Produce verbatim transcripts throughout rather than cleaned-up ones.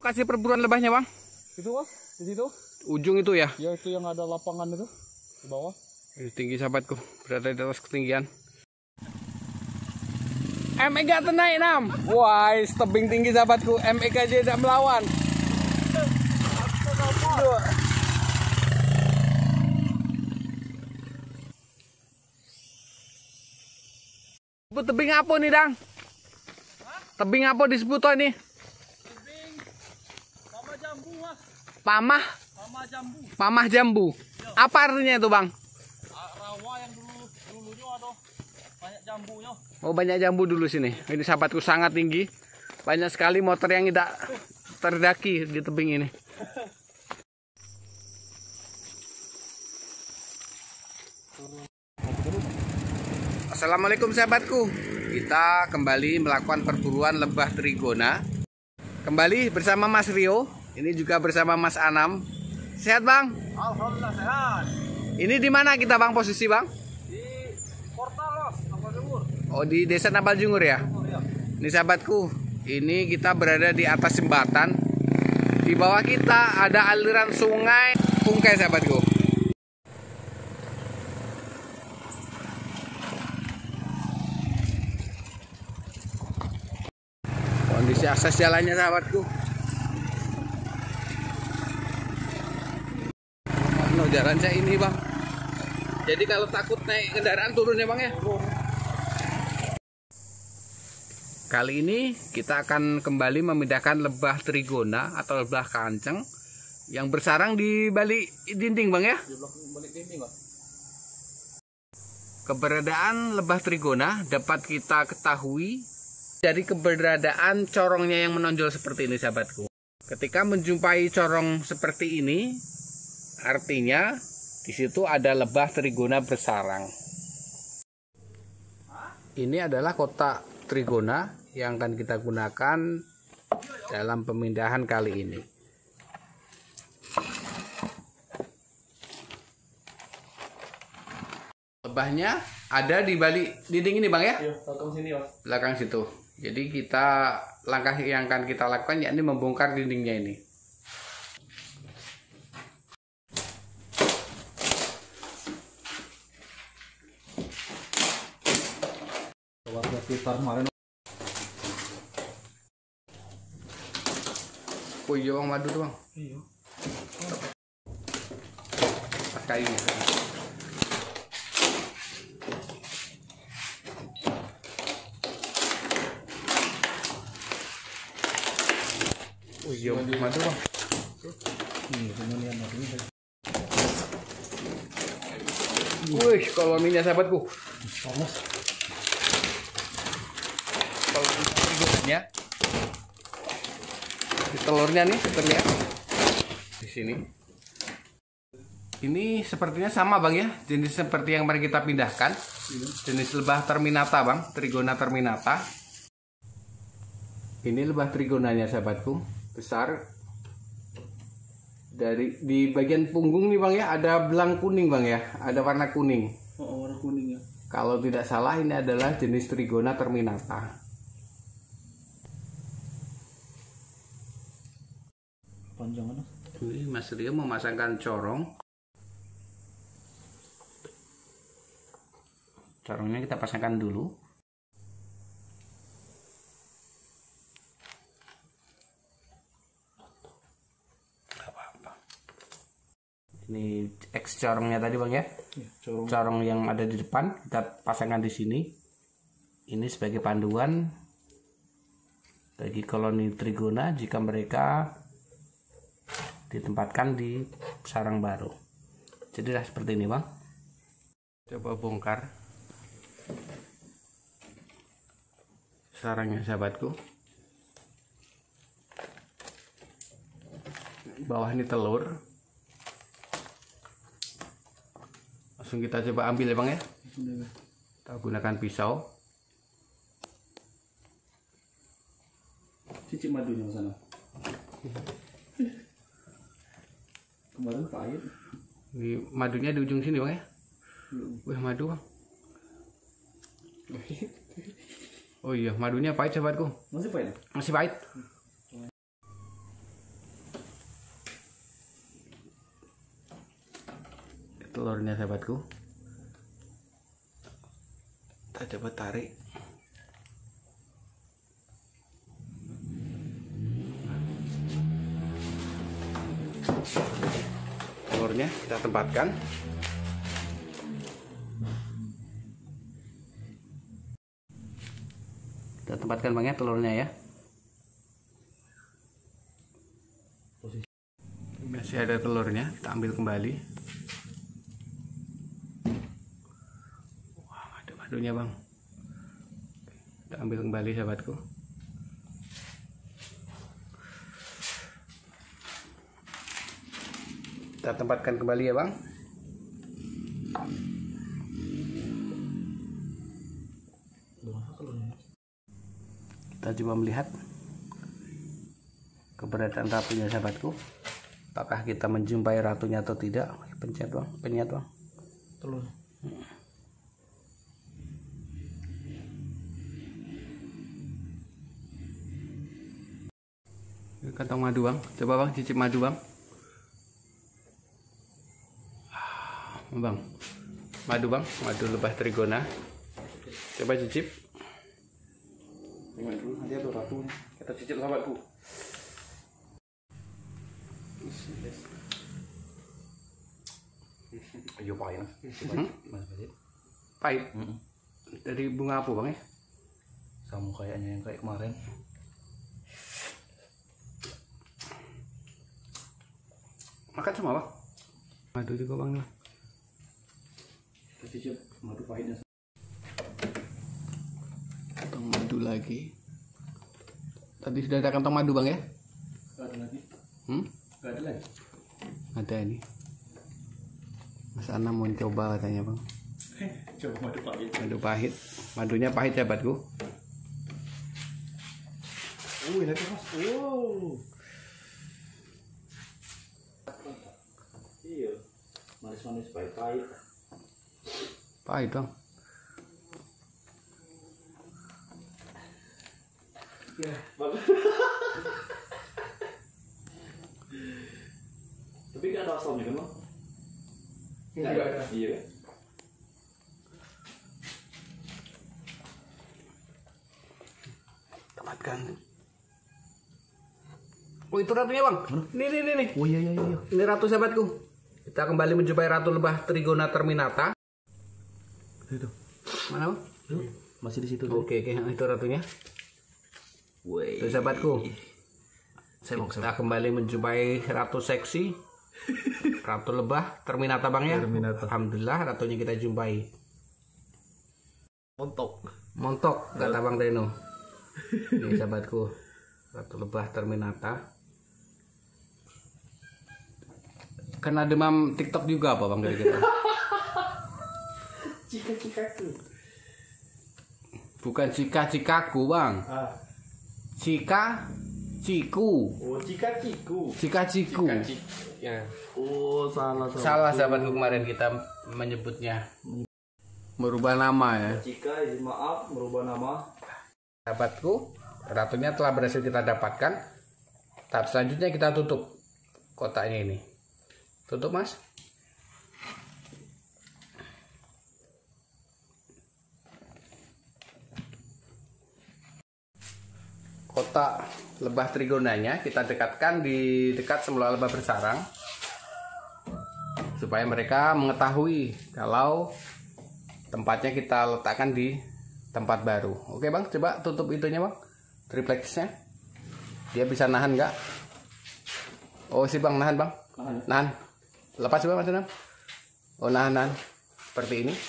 Kasih perburuan lebahnya, Bang. Itu, Bang, di situ. Ujung itu ya? Ya, itu yang ada lapangan itu di bawah. Ini tinggi sahabatku, berada di atas ketinggian. M E G naik enam. Wah, tebing tinggi sahabatku. M E G aja tidak melawan. Tebing apa nih, Dang? Tebing apa disebut ini? Tebing Pamah Jambu, Mas. Pamah? Pamah Jambu. Pamah Jambu. Apa artinya itu, Bang? Rawa yang dulu dulunya ada banyak jambunya. Oh, banyak jambu dulu sini. Ini sahabatku sangat tinggi. Banyak sekali motor yang tidak terdaki di tebing ini. Assalamualaikum sahabatku. Kita kembali melakukan perburuan lebah trigona. Kembali bersama Mas Rio. Ini juga bersama Mas Anam. Sehat, Bang? Alhamdulillah sehat. Ini di mana kita, Bang, posisi, Bang? Di Portalos, Nambal Jungur. Oh, di Desa Nambal Jungur ya? Ya. Ini sahabatku, ini kita berada di atas jembatan. Di bawah kita ada aliran sungai Pungkai, sahabatku. Kondisi akses jalannya, sahabatku. No, jalan saya ini, Bang. Jadi kalau takut naik kendaraan turun ya, Bang ya. Kali ini kita akan kembali memindahkan lebah trigona atau lebah kanceng yang bersarang di balik dinding, Bang ya. Di belakang balik dinding, Bang. Keberadaan lebah trigona dapat kita ketahui dari keberadaan corongnya yang menonjol seperti ini, sahabatku. Ketika menjumpai corong seperti ini, artinya di situ ada lebah trigona bersarang. Ini adalah kotak trigona yang akan kita gunakan dalam pemindahan kali ini. Lebahnya ada di balik dinding ini, Bang ya? Iya, belakang sini, Bang. Belakang situ. Jadi kita langkah yang akan kita lakukan yakni membongkar dindingnya ini. Warga sekitar kemarin. Oh iya, Bang, madu tuh, Bang. Iya. Pakai ini. Oh iya, madu, Bang. Ini kemudian madunya. Wih, kalau minyak, sahabatku. Panas. Kalau trigona di telurnya nih terlihat di sini. Ini sepertinya sama, Bang ya, jenis seperti yang mari kita pindahkan. Jenis lebah terminata, Bang, trigona terminata. Ini lebah trigonanya, sahabatku, besar. Dari di bagian punggung nih, Bang ya, ada belang kuning, Bang ya, ada warna kuning. Oh, warna kuning ya. Kalau tidak salah ini adalah jenis trigona terminata. Panjang mana? Ini Mas Rio memasangkan corong. Corongnya kita pasangkan dulu. Gak apa-apa. Ini X corongnya tadi, Bang ya. Ya, corong. Corong yang ada di depan kita pasangkan di sini. Ini sebagai panduan bagi koloni trigona jika mereka ditempatkan di sarang baru. Jadi seperti ini, Bang. Coba bongkar sarangnya, sahabatku. Bawah ini telur. Langsung kita coba ambil ya, Bang ya. Kita gunakan pisau. Cicip madunya sana. Kemarin pahit. Di madunya di ujung sini, Bang ya. Wih, madu, Bang. Oh iya, madunya pahit, sahabatku. Masih pahit? Masih pahit. telurnya sahabatku. Kita coba tarik. Telurnya kita tempatkan. Kita tempatkan Bang ya telurnya ya. Masih ada telurnya, kita ambil kembali. Wah, madu-madunya Bang. Kita ambil kembali sahabatku. Kita tempatkan kembali ya Bang. Kita coba melihat keberadaan ratunya sahabatku. Apakah kita menjumpai ratunya atau tidak? Pencet Bang, penyet Bang. Telur. Ini kantong madu Bang. Coba Bang cicip madu Bang. Bang, madu Bang, madu lebah trigona. Coba cicip. Ini dulu, nanti ada ratunya. Kita cicip sahabatku. Ayo pahit. Hmm? Pahit. Hmm. Dari bunga apa Bang ya? Sama kayaknya yang kayak kemarin. Makan semua Bang. Madu juga Bang. Kita cicip madu pahitnya. Kantong madu lagi. Tadi sudah ada kantong madu Bang ya? Gak ada lagi. Hmm? Gak ada lagi. Ada ini. Mas Ana mau coba katanya Bang. Coba madu pahit. Madu pahit. Madunya pahit sahabatku. Oh, ini tuh Mas. Oh. Iya. Manis-manis pahit-pahit. Pahit Bang. Ya, bagus. Tapi gak ada asamnya kan Bang? Nggak ada. Iya kan? Tempatkan. Oh itu ratunya Bang. Nih nih nih nih. Oh iya iya iya. Ini ratu sahabatku. Kita kembali menjumpai ratu lebah Trigona terminata. Itu. Mana Bang? Tuh, masih di situ. Oke oke, itu ratunya. Woi. Itu sahabatku. Saya mau Kita kembali menjumpai ratu seksi. Ratu lebah terminata Bang ya. Terminata. Alhamdulillah ratunya kita jumpai. Montok. Montok kata Bang Reno. Ini sahabatku. Ratu lebah terminata. Kena demam TikTok juga apa Bang dari kita? Cika-cikaku. Bukan cika-cikaku Bang. Ah. Cika ciku. Oh, cika-ciku. Cika-ciku. Ya. Oh, salah salah. Salah sahabatku kemarin kita menyebutnya. Merubah nama ya. Cika, izin maaf merubah nama. Sahabatku, ratunya telah berhasil kita dapatkan. Tahap selanjutnya kita tutup kotaknya ini. Tutup Mas. Kotak lebah trigonanya kita dekatkan di dekat semula lebah bersarang supaya mereka mengetahui kalau tempatnya kita letakkan di tempat baru. Oke Bang, coba tutup itunya Bang, triplexnya. Dia bisa nahan nggak? Oh si Bang nahan Bang, Nahan. nahan. Lepas coba Mas Anam. Oh nahan nahan seperti ini.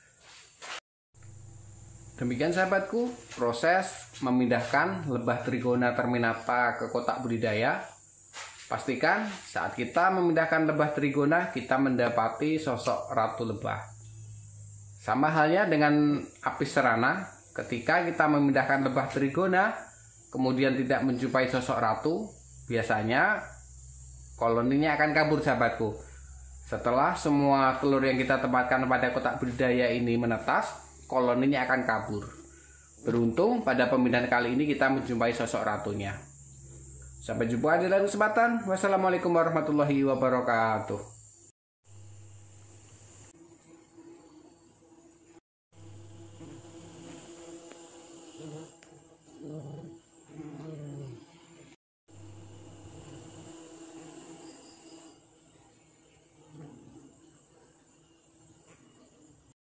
Demikian sahabatku, proses memindahkan lebah Trigona terminata ke kotak budidaya. Pastikan saat kita memindahkan lebah Trigona, kita mendapati sosok ratu lebah. Sama halnya dengan apis serana, ketika kita memindahkan lebah Trigona, kemudian tidak menjumpai sosok ratu, biasanya koloninya akan kabur sahabatku. Setelah semua telur yang kita tempatkan pada kotak budidaya ini menetas, koloninya akan kabur. Beruntung pada pemindahan kali ini kita menjumpai sosok ratunya. Sampai jumpa di lain kesempatan. Wassalamualaikum warahmatullahi wabarakatuh.